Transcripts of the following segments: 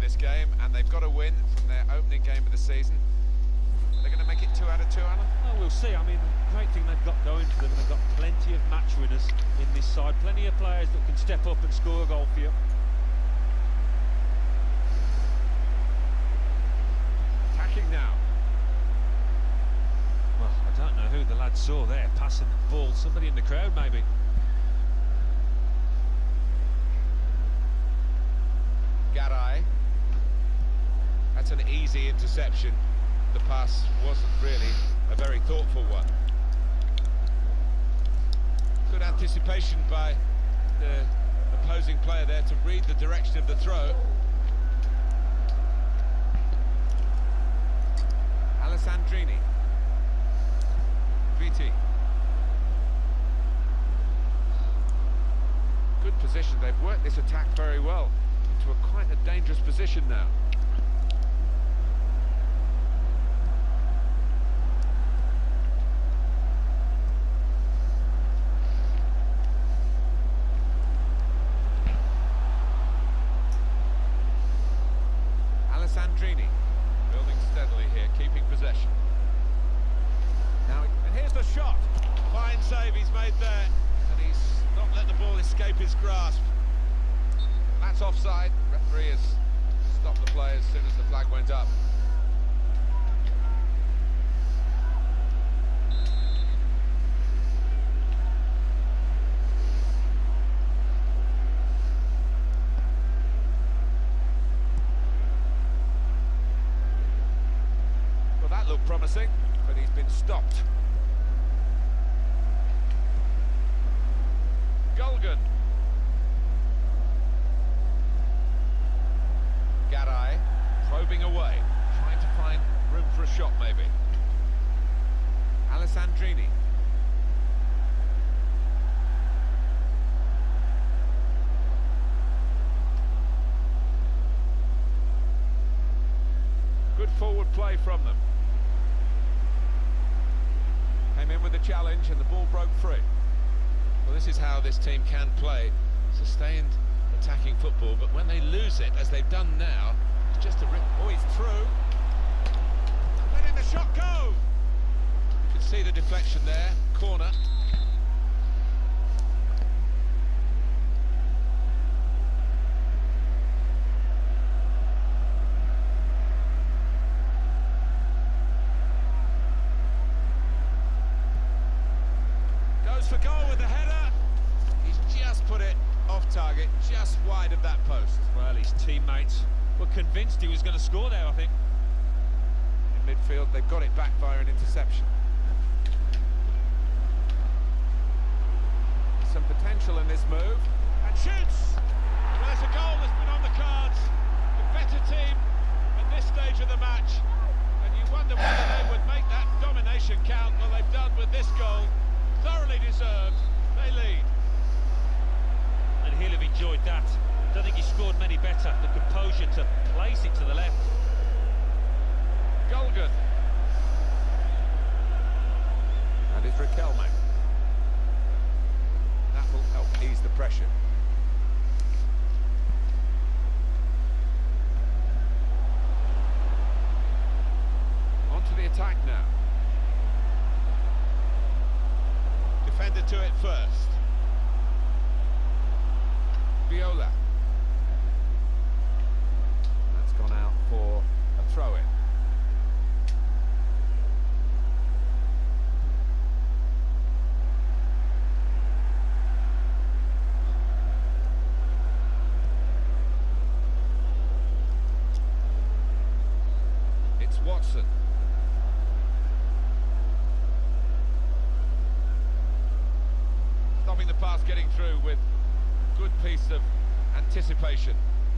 this game, and they've got to win from their opening game of the season. They're going to make it 2 out of 2, Alan? Well, we'll see. I mean, great thing they've got going for them. They've got plenty of match winners in this side. Plenty of players that can step up and score a goal for you. Attacking now. Well, I don't know who the lad saw there, passing the ball. Somebody in the crowd, maybe. Garay. That's an easy interception. The pass wasn't really a very thoughtful one. Good anticipation by the opposing player there to read the direction of the throw. Alessandrini. Viti. Good position. They've worked this attack very well into quite a dangerous position now. Alessandrini building steadily here, keeping possession. Now, and here's the shot. Fine save he's made there, and he's not let the ball escape his grasp. That's offside. Referee has stopped the play as soon as the flag went up. Well, that looked promising, but he's been stopped. Gulgan. Garay probing away, trying to find room for a shot maybe. Alessandrini. Good forward play from them. Came in with the challenge and the ball broke free. Well, this is how this team can play. Sustained attacking football, but when they lose it, as they've done now, it's just a rip. Oh, he's through. Letting the shot go! You can see the deflection there. Corner. Goes for goal with the header. He's just put it off target, just wide of that post. Well, his teammates were convinced he was going to score there, I think. In midfield, they've got it back via an interception. There's some potential in this move. And shoots! Well, there's a goal that's been on the cards. The better team at this stage of the match. And you wonder whether they would make that domination count. Well, they've done with this goal. Thoroughly deserved. They lead. And he'll have enjoyed that. Don't think he scored many better. The composure to place it to the left. Gulgan. And it's Riquelme. That will help ease the pressure. On to the attack now. Defender to it first. Viola. That's gone out for a throw-in. It's Watson. Stopping the pass getting through with good piece of anticipation.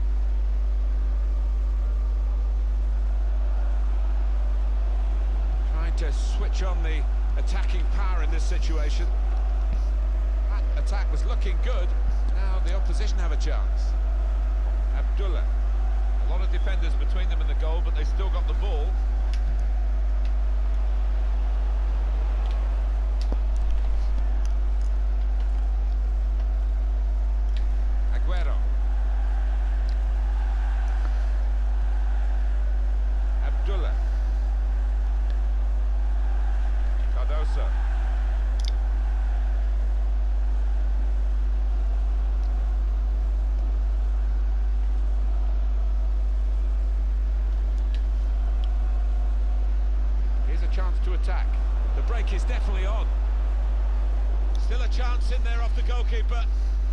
Trying to switch on the attacking power in this situation. That attack was looking good. Now the opposition have a chance. Abdullah. A lot of defenders between them and the goal, but they still got the ball. attack. The break is definitely on. Still a chance in there off the goalkeeper.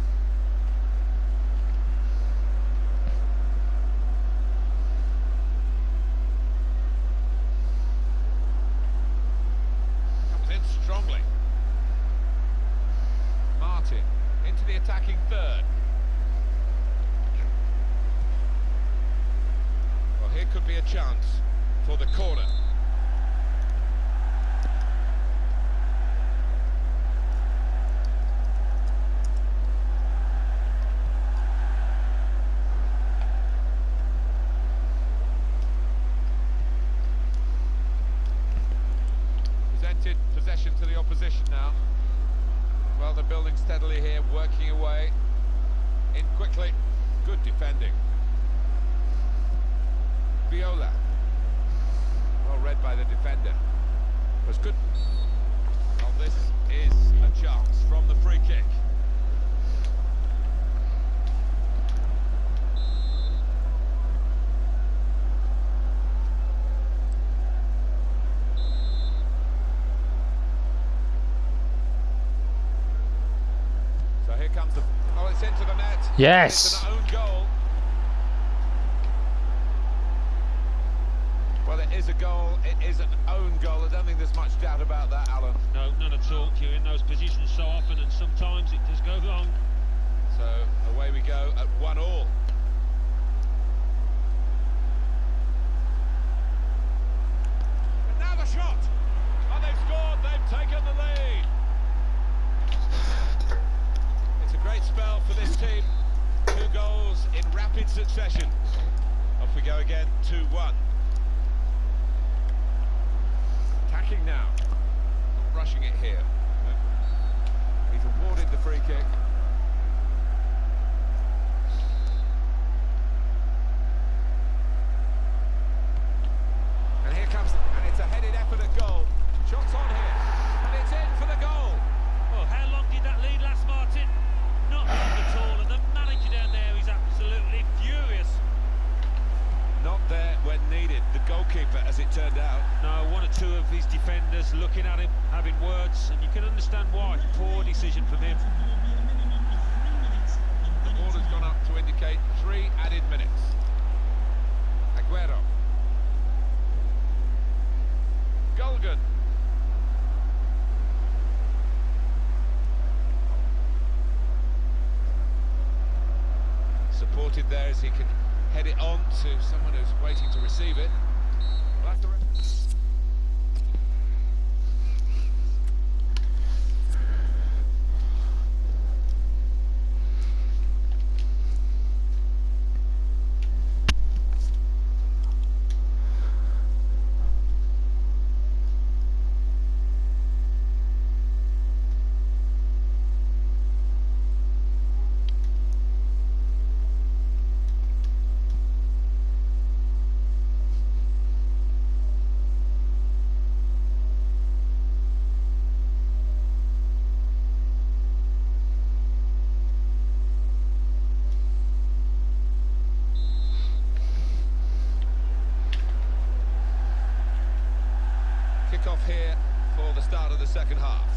Comes in strongly. Martin into the attacking third. Well, here could be a chance for the corner. Presented possession to the opposition now. Well, they're building steadily here, working away. In quickly. Good defending. Viola. Well read by the defender. Was good. Well, this is a chance from the free kick. So here comes the... Oh, it's into the net. Yes. It's an own goal. Well, it is a goal, it is an own goal. I don't think there's much doubt about that, Alan. No, none at all. You're in those positions so often, and sometimes it does go wrong. So away we go at 1-1. And now the shot. Oh, they've scored. They've taken the lead. It's a great spell for this team. 2 goals in rapid succession. Off we go again, 2-1. Attacking now, not rushing it here. He's awarded the free kick. And here comes, and it's a headed effort at goal. Shots on here, and it's in for the goal. Well, how long did that lead last, Martin? Not long at all, and the manager down there is absolutely furious. Not there when needed, the goalkeeper, as it turned out. No, 1 or 2 of his defenders looking at him, having words, and you can understand why. Poor decision from him. The ball has gone up to indicate 3 added minutes. Aguero. Golgan. Supported there as he can head it on to someone who's waiting to receive it. Well, that's the kick-off here for the start of the second half.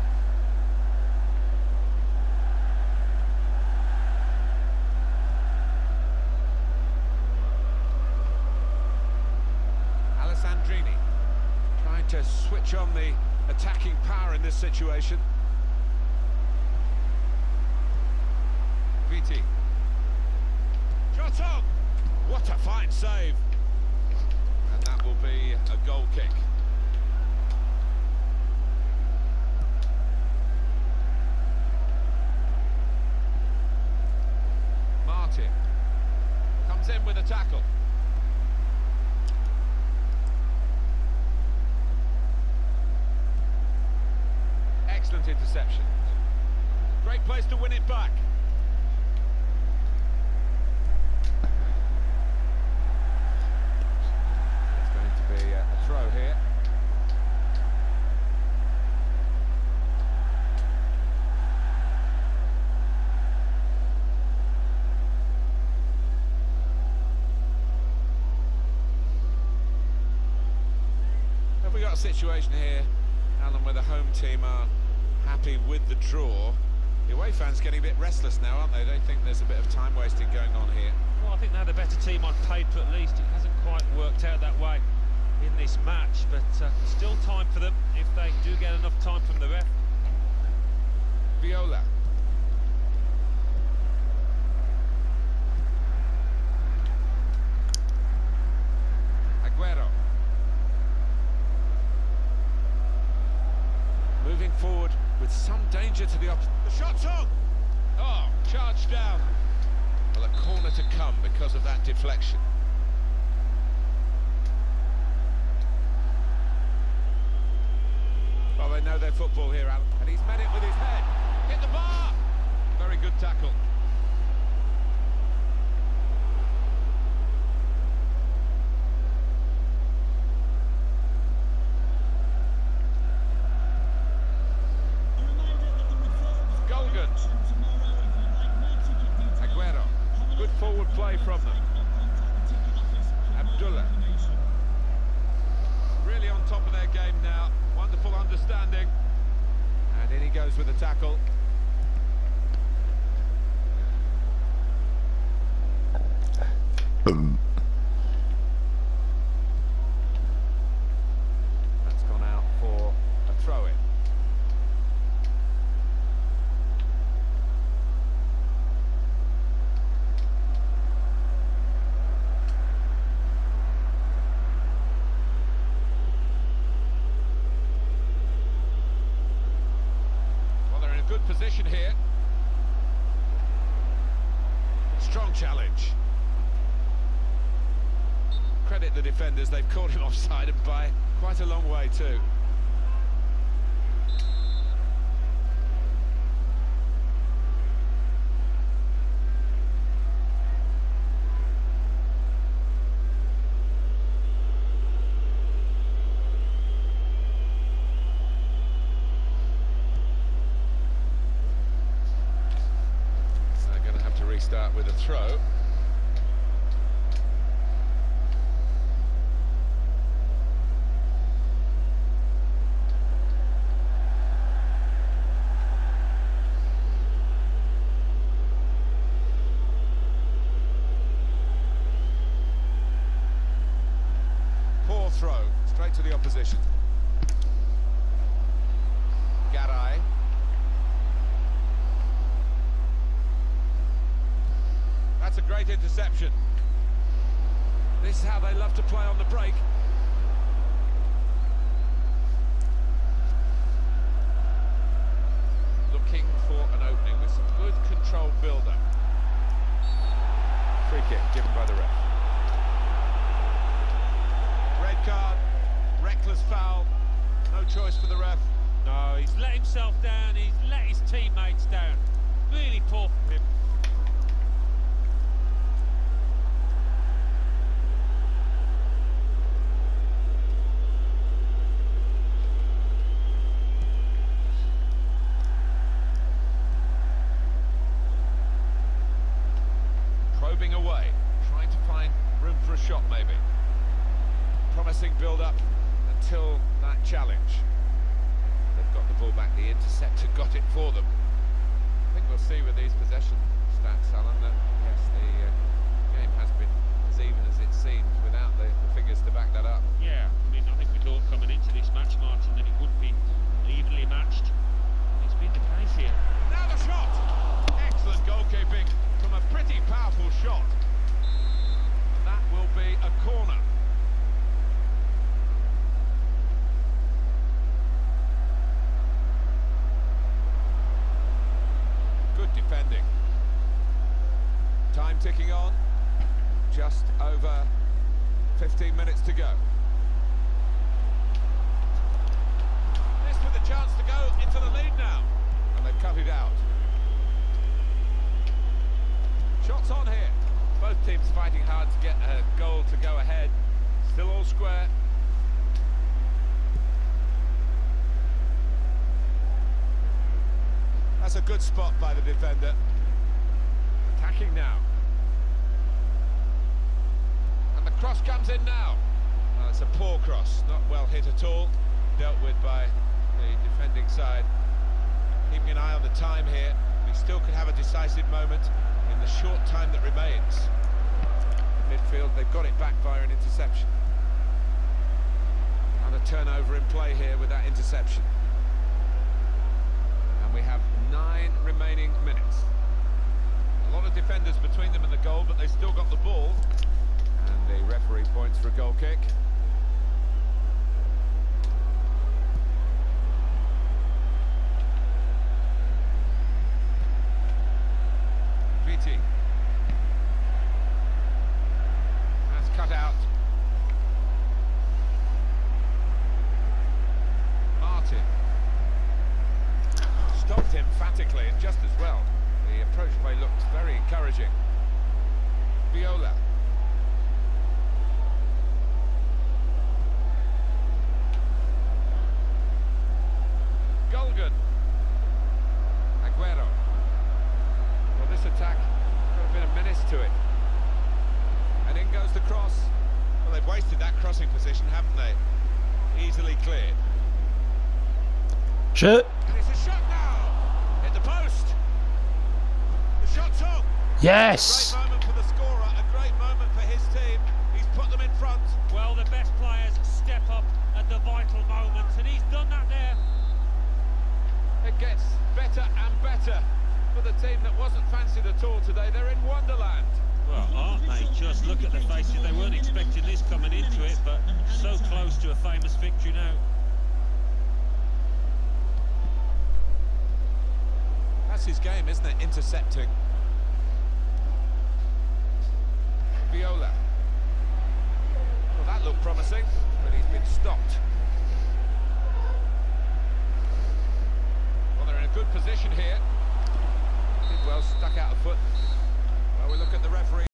Alessandrini trying to switch on the attacking power in this situation. Viti. Shot on! What a fine save! And that will be a goal kick. Martin comes in with a tackle. Excellent interception. Great place to win it back. It's going to be a throw here. Have we got a situation here, Alan, where the home team are happy with the draw. The away fans getting a bit restless now, aren't they? They think there's a bit of time wasting going on here. Well, I think they're the better team on paper at least. It hasn't quite worked out that way in this match, but still time for them if they do get enough time from the ref. Viola. Aguero. Moving forward with some danger to the opposite. The shot's on! Oh, charged down. Well, a corner to come because of that deflection. Well, they know their football here, Alan. And he's met it with his head. Hit the bar! Very good tackle. Golgan. Aguero. Good forward play from them. Abdullah. Really on top of their game now. Wonderful understanding. And in he goes with the tackle. That's gone out for a throw-in. Good position here. Strong challenge. Credit the defenders, they've caught him offside and by quite a long way too. Start with a throw. Poor throw, straight to the opposition. Garay. That's a great interception. This is how they love to play on the break. Looking for an opening with some good controlled build-up. Free kick given by the ref. Red card, reckless foul, no choice for the ref. No, he's let himself down, he's let his teammates down. Really poor from him. Probing away, trying to find room for a shot maybe. Promising build-up until that challenge. They've got the ball back, the interceptor got it for them. I think we'll see with these possession stats, Alan, that yes, the game has been as even as it seems without the figures to back that up. Yeah, I mean, I think we thought coming into this match, Martin, that it would be evenly matched. It's been the case here. Now the shot! Excellent goalkeeping from a pretty powerful shot. That will be a corner. Good defending. Time ticking on. Just over 15 minutes to go. This with a chance to go into the lead now. And they've cut it out. Shots on here. Both teams fighting hard to get a goal to go ahead. Still all square. That's a good spot by the defender. Attacking now. And the cross comes in now. Well, it's a poor cross, not well hit at all, dealt with by the defending side. Keeping an eye on the time here, we still could have a decisive moment in the short time that remains. In midfield, they've got it back via an interception. Another turnover in play here with that interception. And we have 9 remaining minutes. A lot of defenders between them and the goal, but they still got the ball. And the referee points for a goal kick. Viti. That's cut out. Martin. Stopped emphatically and just as well. The approach play looked very encouraging. Viola. Gulgan. Aguero. Well, this attack got a bit of menace to it. And in goes the cross. Well, they've wasted that crossing position, haven't they? Easily cleared. Shit. And it's a shot now! Hit the post! The shot's on! Yes. A great moment for the scorer, a great moment for his team. He's put them in front. Well, the best players step up at the vital moments, and he's done that there. It gets better and better for the team that wasn't fancied at all today. They're in Wonderland. Well, aren't they? Just look at the faces. They weren't expecting this coming into it, but so close to a famous victory now. That's his game, isn't it? Intercepting. Viola. Well, that looked promising, but he's been stopped. Well, they're in a good position here. Did well, stuck out a foot. Well, we look at the referee.